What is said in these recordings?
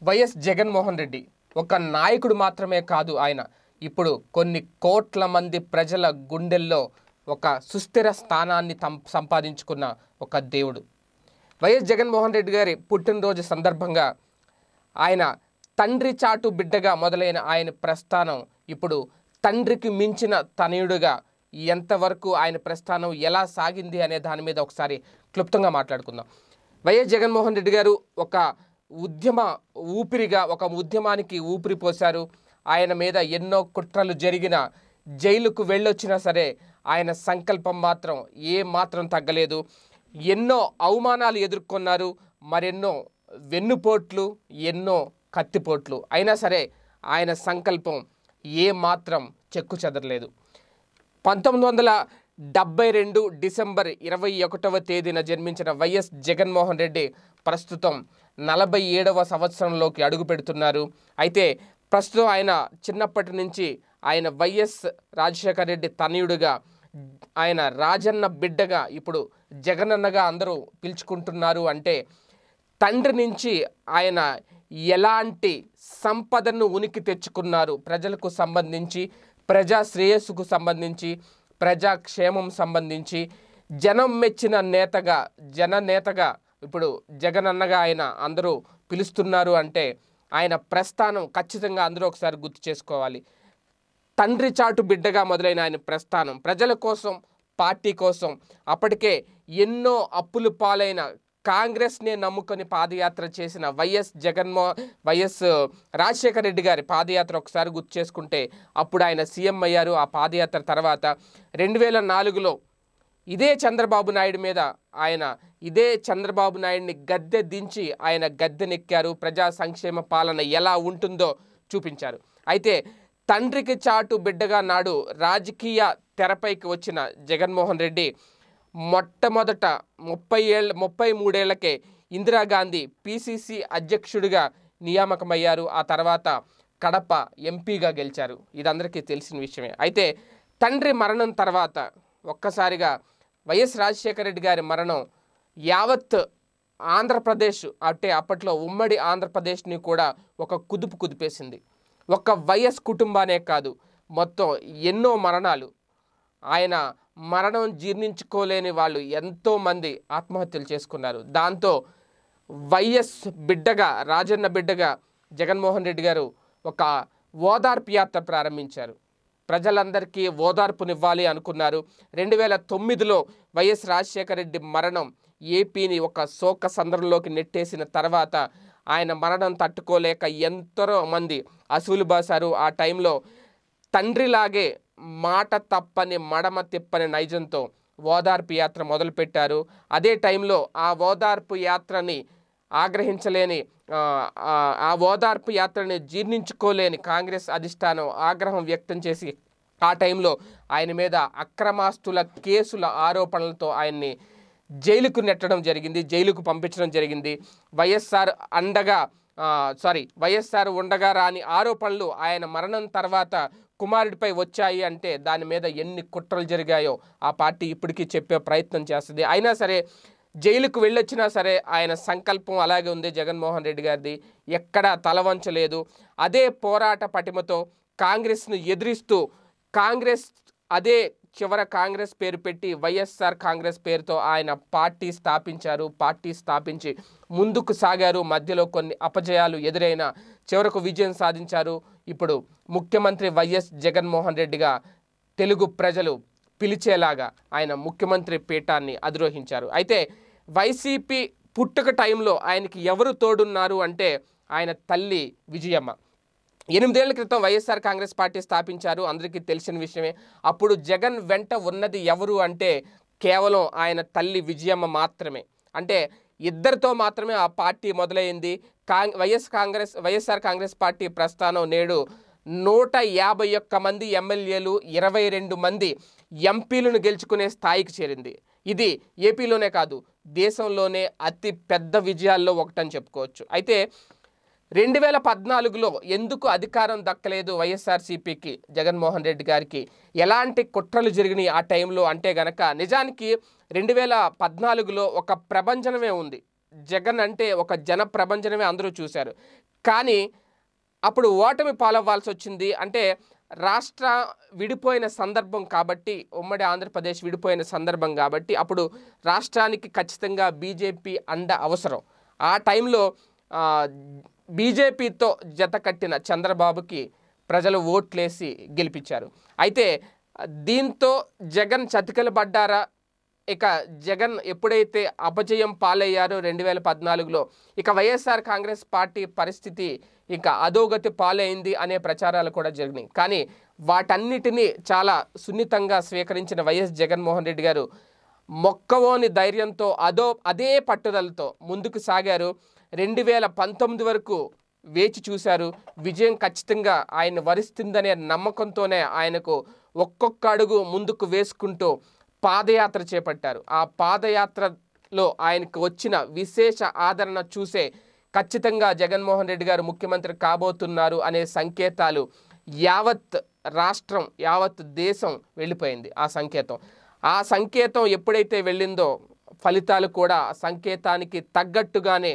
YS Jaganmohan Reddy ఒక నాయకుడు మాత్రమే కాదు. ఆయన ఇప్పుడు కొన్ని కోట్ల మంది ప్రజల గుండెల్లో ఒక సుస్థిర స్థానాన్ని సంపాదించుకున్న ఒక దేవుడు. వైఎస్ జగన్మోహన్ రెడ్డి గారి పుట్టినరోజు సందర్భంగా ఆయన తండ్రి చాటు బిడ్డగా మొదలైన ఆయన ప్రస్థానం ఇప్పుడు తండ్రికి మించిన తనయుడుగా ఎంతవరకు ఆయన ప్రస్థానం ఎలా సాగింది అనే దాని మీద ఒకసారి క్లుప్తంగా మాట్లాడుకుందాం. వైఎస్ జగన్మోహన్ రెడ్డి గారు ఒక ఊపిరిగా ఒక ఉద్యమానికి ఊపిరి పోశారు. ఆయన మీద ఎన్నో కుట్రలు జరిగిన జైలుకు వెళ్ళొచ్చినా సరే ఆయన సంకల్పం మాత్రం మాత్రం తగ్గలేదు. ఎన్నో అవమానాలు ఎదుర్కొన్నారు, మరెన్నో వెన్నుపోట్లు, ఎన్నో కత్తిపోట్లు. అయినా సరే ఆయన సంకల్పం మాత్రం చెక్కు చెదరలేదు. 1972 డిసెంబర్ 21వ తేదీన జన్మించిన వైఎస్ జగన్మోహన్ రెడ్డి ప్రస్తుతం 47వ సంవత్సరంలోకి అడుగు పెడుతున్నారు. అయితే ప్రస్తుతం ఆయన చిన్నప్పటి నుంచి ఆయన వైఎస్ రాజశేఖర రెడ్డి తనయుడుగా, ఆయన రాజన్న బిడ్డగా, ఇప్పుడు జగనన్నగా అందరూ పిలుచుకుంటున్నారు. అంటే తండ్రి నుంచి ఆయన ఎలాంటి సంపదను ఉనికి తెచ్చుకున్నారు, ప్రజలకు సంబంధించి, ప్రజా శ్రేయస్సుకు సంబంధించి, ప్రజాక్షేమం సంబంధించి జనం మెచ్చిన నేతగా, జననేతగా ఇప్పుడు జగనన్నగా ఆయన అందరూ పిలుస్తున్నారు. అంటే ఆయన ప్రస్థానం ఖచ్చితంగా అందరూ ఒకసారి గుర్తు చేసుకోవాలి. తండ్రి చాటు బిడ్డగా మొదలైన ఆయన ప్రస్థానం ప్రజల కోసం, పార్టీ కోసం, అప్పటికే ఎన్నో అప్పులు పాలైన కాంగ్రెస్నే నమ్ముకొని పాదయాత్ర చేసిన వైఎస్ రాజశేఖర రెడ్డి గారి పాదయాత్ర ఒకసారి గుర్తు చేసుకుంటే అప్పుడు ఆయన సీఎం అయ్యారు. ఆ పాదయాత్ర తర్వాత 2004లో ఇదే చంద్రబాబు నాయుడు మీద ఇదే చంద్రబాబు నాయుడిని గద్దె దించి ఆయన గద్దెనెక్కారు. ప్రజా సంక్షేమ పాలన ఎలా ఉంటుందో చూపించారు. అయితే తండ్రికి చాటు బిడ్డగా నాడు రాజకీయ తెరపైకి వచ్చిన జగన్మోహన్ రెడ్డి మొట్టమొదట 33 ఏళ్లకే ఇందిరాగాంధీ పిసిసి అధ్యక్షుడిగా నియామకమయ్యారు. ఆ తర్వాత కడప ఎంపీగా గెలిచారు. ఇది అందరికీ తెలిసిన విషయమే. అయితే తండ్రి మరణం తర్వాత ఒక్కసారిగా వైఎస్ రాజశేఖర రెడ్డి గారి మరణం యావత్ ఆంధ్రప్రదేశ్, అంటే అప్పట్లో ఉమ్మడి ఆంధ్రప్రదేశ్ని కూడా ఒక కుదిపేసింది. ఒక్క వైఎస్ కుటుంబానే కాదు, మొత్తం ఎన్నో మరణాలు. ఆయన మరణం జీర్ణించుకోలేని వాళ్ళు ఎంతోమంది ఆత్మహత్యలు చేసుకున్నారు. దాంతో వైఎస్ బిడ్డగా, రాజన్న బిడ్డగా జగన్మోహన్ రెడ్డి గారు ఒక ఓదార్పు యాత్ర ప్రారంభించారు. ప్రజలందరికీ ఓదార్పునివ్వాలి అనుకున్నారు. 2009లో వైఎస్ రాజశేఖర రెడ్డి మరణం ఏపీని ఒక శోక సంద్రంలోకి నెట్టేసిన తర్వాత ఆయన మరణం తట్టుకోలేక ఎంతో మంది అసువులు బాసారు. ఆ టైంలో తండ్రిలాగే మాట తప్పని మడమ తిప్పని నైజంతో ఓదార్పు యాత్ర మొదలుపెట్టారు. అదే టైంలో ఆ ఓదార్పు యాత్రని ఆగ్రహించలేని, ఆ ఓదార్పు యాత్రని జీర్ణించుకోలేని కాంగ్రెస్ అధిష్టానం ఆగ్రహం వ్యక్తం చేసి ఆ టైంలో ఆయన మీద అక్రమాస్తుల కేసుల ఆరోపణలతో ఆయన్ని జైలుకు నెట్టడం జరిగింది, జైలుకు పంపించడం జరిగింది. వైఎస్ఆర్ ఉండగా రాని ఆరోపణలు ఆయన మరణం తర్వాత కుమారుడిపై వచ్చాయి. అంటే దాని మీద ఎన్ని కుట్రలు జరిగాయో ఆ పార్టీ ఇప్పటికీ చెప్పే ప్రయత్నం చేస్తుంది. అయినా సరే జైలుకు వెళ్ళొచ్చినా సరే ఆయన సంకల్పం అలాగే ఉంది. జగన్మోహన్ రెడ్డి గారిది ఎక్కడా తలవంచలేదు. అదే పోరాట పటిమతో కాంగ్రెస్ను ఎదిరిస్తూ కాంగ్రెస్ పేరు పెట్టి వైఎస్ఆర్ కాంగ్రెస్ పేరుతో ఆయన పార్టీ స్థాపించారు. పార్టీ స్థాపించి ముందుకు సాగారు. మధ్యలో కొన్ని అపజయాలు ఎదురైన చివరకు విజయం సాధించారు. ఇప్పుడు ముఖ్యమంత్రి వైఎస్ జగన్మోహన్ రెడ్డిగా తెలుగు ప్రజలు పిలిచేలాగా ఆయన ముఖ్యమంత్రి పీఠాన్ని అధిరోహించారు. అయితే వైసీపీ పుట్టుక టైంలో ఆయనకి ఎవరు తోడున్నారు అంటే ఆయన తల్లి విజయమ్మ. 8 ఏళ్ల క్రితం వైఎస్ఆర్ కాంగ్రెస్ పార్టీ స్థాపించారు, అందరికీ తెలిసిన విషయమే. అప్పుడు జగన్ వెంట ఉన్నది ఎవరు అంటే కేవలం ఆయన తల్లి విజయమ్మ మాత్రమే. అంటే ఇద్దరితో మాత్రమే ఆ పార్టీ మొదలైంది. వైఎస్ఆర్ కాంగ్రెస్ పార్టీ ప్రస్థానం నేడు 151 మంది ఎమ్మెల్యేలు, 22 మంది ఎంపీలను గెలుచుకునే స్థాయికి చేరింది. ఇది ఏపీలోనే కాదు, దేశంలోనే అతి పెద్ద విజయాల్లో ఒకటని చెప్పుకోవచ్చు. అయితే 2014లో ఎందుకు అధికారం దక్కలేదు వైఎస్ఆర్సీపీకి, జగన్మోహన్ రెడ్డి గారికి ఎలాంటి కుట్రలు జరిగినాయి ఆ టైంలో అంటే గనక నిజానికి 2014లో ఒక ప్రభంజనమే ఉంది. జగన్ అంటే ఒక జన ప్రభంజనమే అందరూ చూశారు. కానీ అప్పుడు ఓటమి పాలవ్వాల్సి వచ్చింది. అంటే రాష్ట్ర విడిపోయిన సందర్భం కాబట్టి, ఉమ్మడి ఆంధ్రప్రదేశ్ విడిపోయిన సందర్భం కాబట్టి అప్పుడు రాష్ట్రానికి ఖచ్చితంగా బీజేపీ అండ అవసరం. ఆ టైంలో బీజేపీతో జత కట్టిన చంద్రబాబుకి ప్రజలు ఓట్లేసి గెలిపించారు. అయితే దీంతో జగన్ చతికిల పడ్డారా? ఇక జగన్ ఎప్పుడైతే అపజయం పాలయ్యారో 2014లో ఇక వైఎస్ఆర్ కాంగ్రెస్ పార్టీ పరిస్థితి ఇక అధోగతి పాలైంది అనే ప్రచారాలు కూడా జరిగినాయి. కానీ వాటన్నిటినీ చాలా సున్నితంగా స్వీకరించిన వైఎస్ జగన్మోహన్ రెడ్డి గారు మొక్కవోని ధైర్యంతో అదే పట్టుదలతో ముందుకు సాగారు. 2019 వరకు వేచి చూశారు. విజయం ఖచ్చితంగా ఆయన వరిస్తుందనే నమ్మకంతోనే ఆయనకు ఒక్కొక్క అడుగు ముందుకు వేసుకుంటూ పాదయాత్ర చేపట్టారు. ఆ పాదయాత్రలో ఆయనకు వచ్చిన విశేష ఆదరణ చూసే ఖచ్చితంగా జగన్మోహన్ రెడ్డి గారు ముఖ్యమంత్రి కాబోతున్నారు అనే సంకేతాలు యావత్ రాష్ట్రం, యావత్ దేశం వెళ్ళిపోయింది. ఆ సంకేతం ఎప్పుడైతే వెళ్ళిందో ఫలితాలు కూడా సంకేతానికి తగ్గట్టుగానే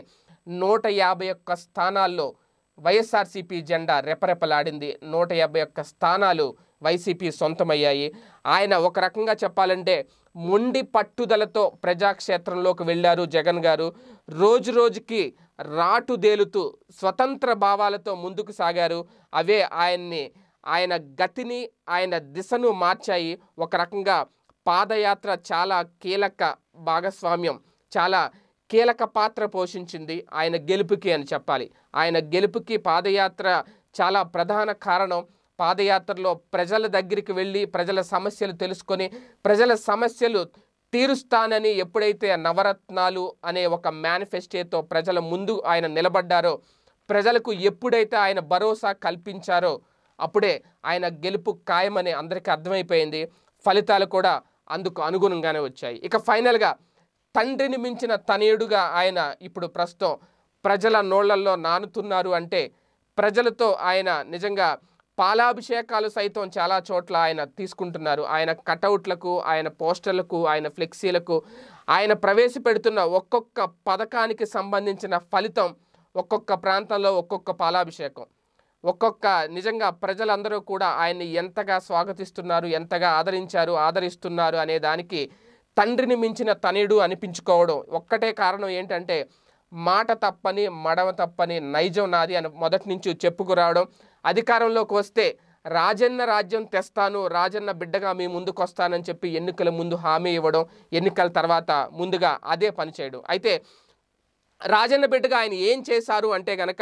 151 స్థానాల్లో వైఎస్ఆర్సీపీ జెండా రెపరెపలాడింది. 151 స్థానాలు వైసీపీ సొంతమయ్యాయి. ఆయన ఒక రకంగా చెప్పాలంటే మొండి పట్టుదలతో ప్రజాక్షేత్రంలోకి వెళ్ళారు జగన్ గారు. రోజు రోజుకి రాటుదేలుతూ స్వతంత్ర భావాలతో ముందుకు సాగారు. అవే ఆయన గతిని, ఆయన దిశను మార్చాయి. ఒక రకంగా పాదయాత్ర చాలా కీలక భాగస్వామ్యం, చాలా కీలక పాత్ర పోషించింది ఆయన గెలుపుకి అని చెప్పాలి. ఆయన గెలుపుకి పాదయాత్ర చాలా ప్రధాన కారణం. పాదయాత్రలో ప్రజల దగ్గరికి వెళ్ళి ప్రజల సమస్యలు తెలుసుకొని ప్రజల సమస్యలు తీరుస్తానని ఎప్పుడైతే నవరత్నాలు అనే ఒక మేనిఫెస్టోతో ప్రజల ముందు ఆయన నిలబడ్డారో, ప్రజలకు ఎప్పుడైతే ఆయన భరోసా కల్పించారో అప్పుడే ఆయన గెలుపు ఖాయమని అందరికీ అర్థమైపోయింది. ఫలితాలు కూడా అందుకు అనుగుణంగానే వచ్చాయి. ఇక ఫైనల్గా తండ్రిని మించిన తనయుడుగా ఆయన ఇప్పుడు ప్రస్తుతం ప్రజల నోళ్లల్లో నానుతున్నారు. అంటే ప్రజలతో ఆయన నిజంగా పాలాభిషేకాలు సైతం చాలా చోట్ల ఆయన తీసుకుంటున్నారు. ఆయన కటౌట్లకు, ఆయన పోస్టర్లకు, ఆయన ఫ్లెక్సీలకు ఆయన ప్రవేశపెడుతున్న ఒక్కొక్క పథకానికి సంబంధించిన ఫలితం ఒక్కొక్క ప్రాంతంలో ఒక్కొక్క పాలాభిషేకం. నిజంగా ప్రజలందరూ కూడా ఆయన్ని ఎంతగా స్వాగతిస్తున్నారు, ఎంతగా ఆదరిస్తున్నారు అనే దానికి తండ్రిని మించిన తనయుడు అనిపించుకోవడం ఒక్కటే కారణం. ఏంటంటే మాట తప్పని, మడమ తప్పని నైజం నాది అని మొదటి నుంచి చెప్పుకురావడం. అధికారంలోకి వస్తే రాజన్న రాజ్యం తెస్తాను, రాజన్న బిడ్డగా మీ ముందుకు వస్తానని చెప్పి ఎన్నికల ముందు హామీ ఇవ్వడం, ఎన్నికల తర్వాత ముందుగా అదే పని చేయడం. అయితే రాజన్న బిడ్డగా ఆయన ఏం చేశారు అంటే గనక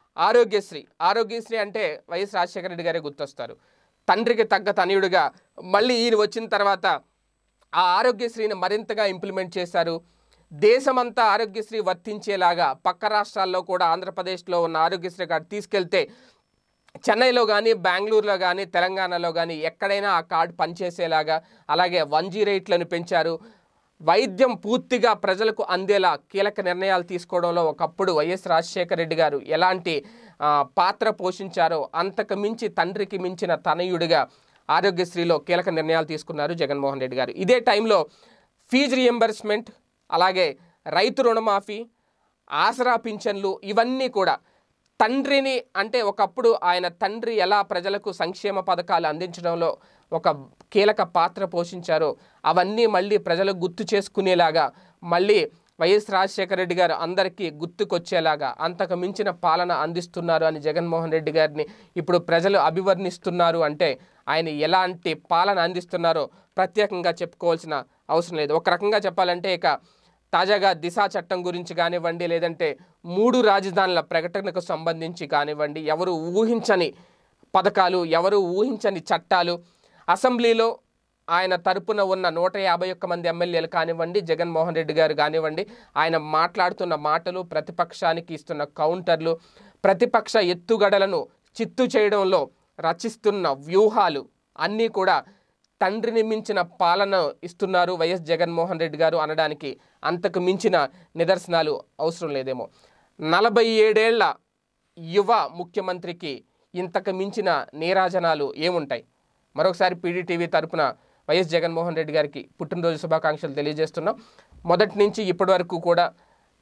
ఆరోగ్యశ్రీ అంటే వైఎస్ రాజశేఖర రెడ్డి గారే గుర్తొస్తారు. తండ్రికి తగ్గ తనయుడిగా మళ్ళీ ఈయన వచ్చిన తర్వాత ఆ ఆరోగ్యశ్రీని మరింతగా ఇంప్లిమెంట్ చేశారు. దేశమంతా ఆరోగ్యశ్రీ వర్తించేలాగా పక్క రాష్ట్రాల్లో కూడా ఆంధ్రప్రదేశ్లో ఉన్న ఆరోగ్యశ్రీ కార్డు తీసుకెళ్తే చెన్నైలో కానీ, బెంగళూరులో కానీ, తెలంగాణలో కానీ ఎక్కడైనా ఆ కార్డు పనిచేసేలాగా, అలాగే 108లను పెంచారు. వైద్యం పూర్తిగా ప్రజలకు అందేలా కీలక నిర్ణయాలు తీసుకోవడంలో ఒకప్పుడు వైఎస్ రాజశేఖర రెడ్డి గారు ఎలాంటి పాత్ర పోషించారో అంతకు మించి తండ్రికి మించిన తనయుడిగా ఆరోగ్యశ్రీలో కీలక నిర్ణయాలు తీసుకున్నారు జగన్మోహన్ రెడ్డి గారు. ఇదే టైంలో ఫీజు రియంబర్స్మెంట్, అలాగే రైతు రుణమాఫీ, ఆసరా పింఛన్లు ఇవన్నీ కూడా తండ్రిని అంటే ఒకప్పుడు ఆయన తండ్రి ఎలా ప్రజలకు సంక్షేమ పథకాలు అందించడంలో ఒక కీలక పాత్ర పోషించారో అవన్నీ మళ్ళీ ప్రజలకు గుర్తు చేసుకునేలాగా, మళ్ళీ వైఎస్ రాజశేఖర రెడ్డి గారు అందరికీ గుర్తుకొచ్చేలాగా అంతకు మించిన పాలన అందిస్తున్నారు అని జగన్మోహన్ రెడ్డి గారిని ఇప్పుడు ప్రజలు అభివర్ణిస్తున్నారు. అంటే ఆయన ఎలాంటి పాలన అందిస్తున్నారో ప్రత్యేకంగా చెప్పుకోవాల్సిన అవసరం లేదు. ఒక రకంగా చెప్పాలంటే ఇక తాజాగా దిశా చట్టం గురించి కానివ్వండి, లేదంటే 3 రాజధానుల ప్రకటనకు సంబంధించి కానివ్వండి, ఎవరు ఊహించని పథకాలు, ఎవరు ఊహించని చట్టాలు, అసెంబ్లీలో ఆయన తరపున ఉన్న 151 మంది ఎమ్మెల్యేలు కానివ్వండి, జగన్మోహన్ రెడ్డి గారు కానివ్వండి, ఆయన మాట్లాడుతున్న మాటలు, ప్రతిపక్షానికి ఇస్తున్న కౌంటర్లు, ప్రతిపక్ష ఎత్తుగడలను చిత్తు చేయడంలో రచిస్తున్న వ్యూహాలు అన్నీ కూడా తండ్రిని మించిన పాలన ఇస్తున్నారు వైఎస్ జగన్మోహన్ రెడ్డి గారు అనడానికి అంతకు మించిన నిదర్శనాలు అవసరం లేదేమో. 47 ఏళ్ల యువ ముఖ్యమంత్రికి ఇంతకు మించిన నీరాజనాలు ఏముంటాయి? మరొకసారి పీడీటీవీ తరపున వైఎస్ జగన్మోహన్ రెడ్డి గారికి పుట్టినరోజు శుభాకాంక్షలు తెలియజేస్తున్నాం. మొదటి నుంచి ఇప్పటి వరకు కూడా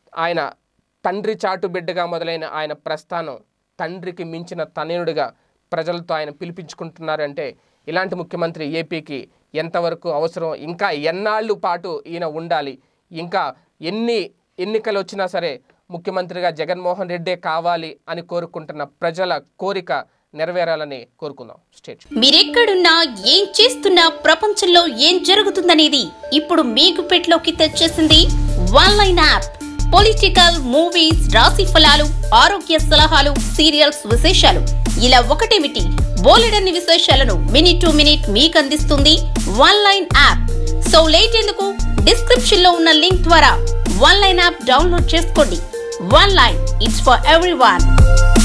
ఆయన తండ్రి చాటు బిడ్డగా మొదలైన ఆయన ప్రస్థానం తండ్రికి మించిన తనయుడిగా ప్రజలతో ఆయన పిలిపించుకుంటున్నారంటే ఇలాంటి ముఖ్యమంత్రి ఏపీకి ఎంతవరకు అవసరం, ఇంకా ఎన్నాళ్ళు పాటు ఈయన ఉండాలి, ఇంకా ఎన్ని ఎన్నికలు వచ్చినా సరే ముఖ్యమంత్రిగా జగన్మోహన్ రెడ్డే కావాలి అని కోరుకుంటున్న ప్రజల కోరిక నెరవేరాలని కోరుకుందాం. మీరెక్కడున్నా ఏం చేస్తున్నా ప్రపంచంలో ఏం జరుగుతుందనేది ఇప్పుడు మీకు పెట్లోకి తెచ్చేసింది వన్లైన్ యాప్. పొలిటికల్, మూవీస్, రాశి ఫలాలు, ఆరోగ్య సలహాలు, సీరియల్స్ విశేషాలు ఇలా ఒకటేమిటి బోలెడన్ని విశేషాలను మినిట్ టు మినిట్ మీకు అందిస్తుంది వన్లైన్ యాప్. సో లేట్ ఎందుకు, డిస్క్రిప్షన్ లో ఉన్న లింక్ ద్వారా వన్లైన్ యాప్ డౌన్లోడ్ చేసుకోండి. Oneline, it's for everyone.